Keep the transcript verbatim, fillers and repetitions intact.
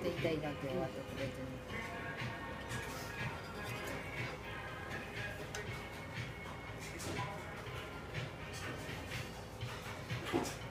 と痛いだけは特別に。 はい。